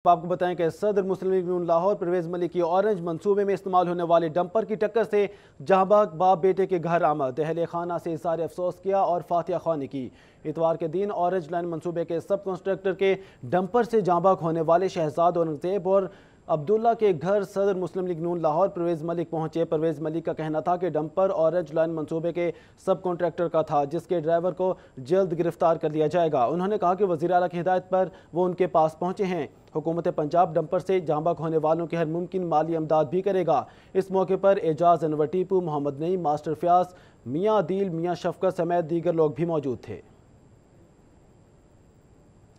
आपको बताएं कि सदर मुस्लिम लीग नून लाहौर परवेज मलिक की ऑरेंज मंसूबे में इस्तेमाल होने वाले डंपर की टक्कर से जहांबाग बाप बेटे के घर आमद, अहले खाना से इज़हार अफसोस किया और फातिहा ख्वानी की। इतवार के दिन ऑरेंज लाइन मंसूबे के सब कॉन्ट्रैक्टर के डंपर से जहांबाग होने वाले शहजाद औरंगजेब और अब्दुल्ला के घर सदर मुस्लिम लीग नून लाहौर परवेज मलिक पहुंचे। परवेज मलिक का कहना था कि डंपर ऑरेंज लाइन मंसूबे के सब कॉन्ट्रैक्टर का था, जिसके ड्राइवर को जल्द गिरफ्तार कर लिया जाएगा। उन्होंने कहा कि वज़ीर आला की हिदायत पर वो उनके पास पहुंचे हैं। हुकूमत पंजाब डंपर से जहांबाग होने वालों की हर मुमकिन माली इमदाद भी करेगा। इस मौके पर एजाज अनवर टीपू, मोहम्मद नईम, मास्टर फ्याज, मियाँ अदील, मियाँ शफकत समेत दीगर लोग भी मौजूद थे।